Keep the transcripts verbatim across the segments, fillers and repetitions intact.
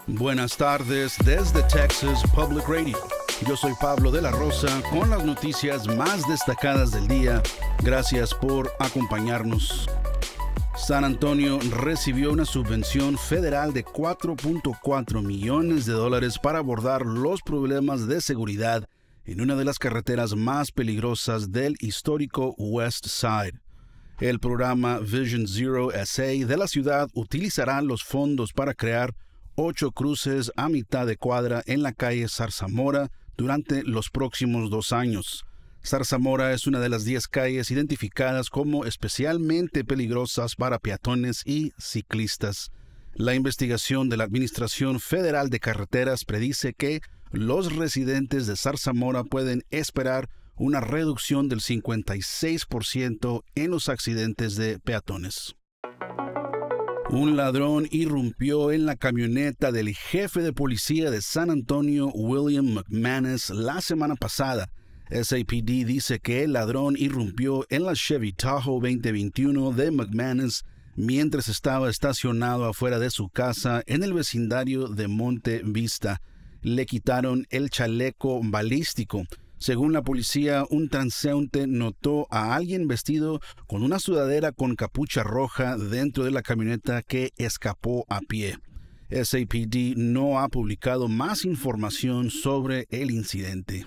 Buenas tardes desde Texas Public Radio. Yo soy Pablo de la Rosa con las noticias más destacadas del día. Gracias por acompañarnos. San Antonio recibió una subvención federal de cuatro punto cuatro millones de dólares para abordar los problemas de seguridad en una de las carreteras más peligrosas del histórico West Side. El programa Vision Zero S A de la ciudad utilizará los fondos para crear ocho cruces a mitad de cuadra en la calle Zarzamora durante los próximos dos años. Zarzamora es una de las diez calles identificadas como especialmente peligrosas para peatones y ciclistas. La investigación de la Administración Federal de Carreteras predice que los residentes de Zarzamora pueden esperar una reducción del cincuenta y seis por ciento en los accidentes de peatones. Un ladrón irrumpió en la camioneta del jefe de policía de San Antonio, William McManus, la semana pasada. S A P D dice que el ladrón irrumpió en la Chevy Tahoe veinte veintiuno de McManus mientras estaba estacionado afuera de su casa en el vecindario de Monte Vista. Le quitaron el chaleco balístico. Según la policía, un transeúnte notó a alguien vestido con una sudadera con capucha roja dentro de la camioneta que escapó a pie. S A P D no ha publicado más información sobre el incidente.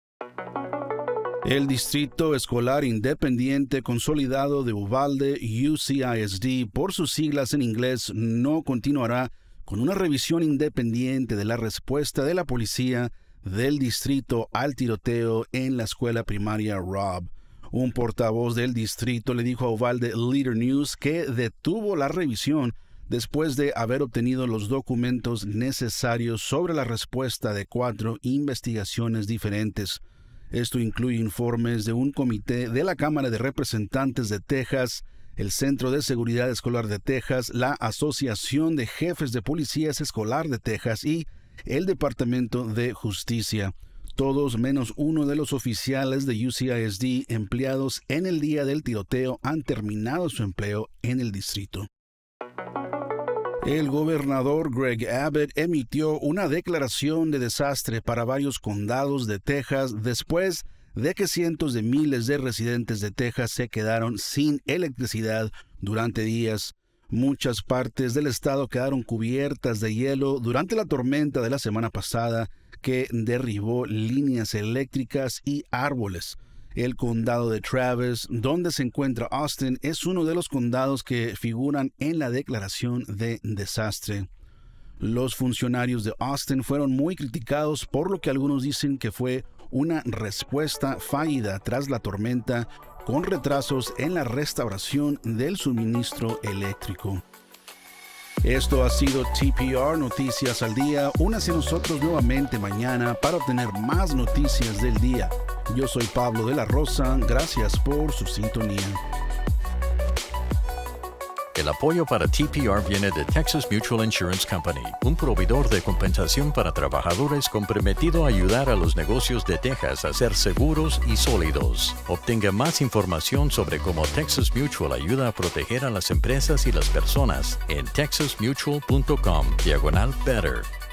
El Distrito Escolar Independiente Consolidado de Uvalde, U C I S D, por sus siglas en inglés, no continuará con una revisión independiente de la respuesta de la policía del distrito al tiroteo en la escuela primaria Robb. Un portavoz del distrito le dijo a Uvalde Leader News que detuvo la revisión después de haber obtenido los documentos necesarios sobre la respuesta de cuatro investigaciones diferentes. Esto incluye informes de un comité de la Cámara de Representantes de Texas, el Centro de Seguridad Escolar de Texas, la Asociación de Jefes de Policías Escolar de Texas y el Departamento de Justicia. Todos menos uno de los oficiales de U C I S D empleados en el día del tiroteo han terminado su empleo en el distrito. El gobernador Greg Abbott emitió una declaración de desastre para varios condados de Texas después de que cientos de miles de residentes de Texas se quedaron sin electricidad durante días. Muchas partes del estado quedaron cubiertas de hielo durante la tormenta de la semana pasada que derribó líneas eléctricas y árboles. El condado de Travis, donde se encuentra Austin, es uno de los condados que figuran en la declaración de desastre. Los funcionarios de Austin fueron muy criticados por lo que algunos dicen que fue una respuesta fallida tras la tormenta, con retrasos en la restauración del suministro eléctrico. Esto ha sido T P R Noticias al Día. Únase a nosotros nuevamente mañana para obtener más noticias del día. Yo soy Pablo de la Rosa. Gracias por su sintonía. El apoyo para T P R viene de Texas Mutual Insurance Company, un proveedor de compensación para trabajadores comprometido a ayudar a los negocios de Texas a ser seguros y sólidos. Obtenga más información sobre cómo Texas Mutual ayuda a proteger a las empresas y las personas en texas mutual punto com diagonal better.